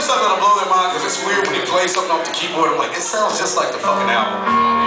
it's not gonna blow their mind because it's weird when you play something off the keyboard. I'm like, it sounds just like the fucking album.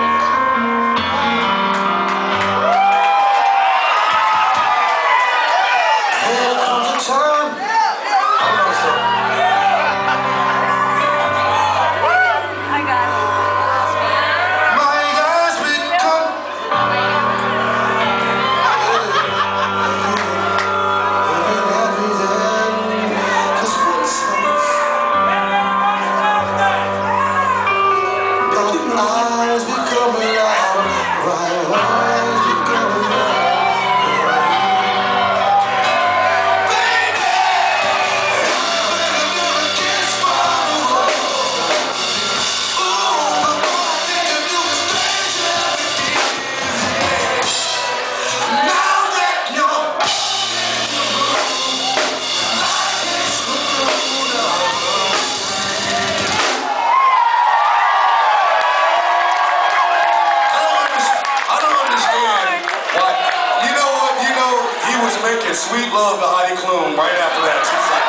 Making sweet love to Heidi Klum right after that. She's like,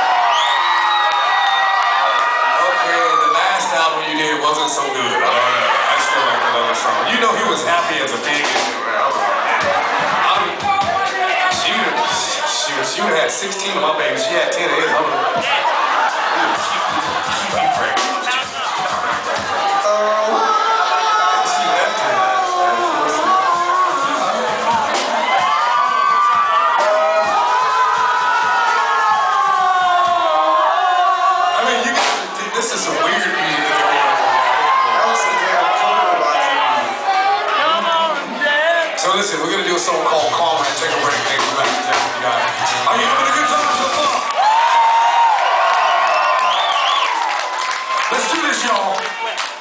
okay, the last album you did wasn't so good. I don't know. I still like that other song. You know he was happy as a pig. She would have had 16 of my babies. She had 10 of his. Keep me pregnant. This is some weird music that So listen, we're gonna do a song called Calm and take a break and come back to town. You got it. Are you having a good time so far? Let's do this, y'all.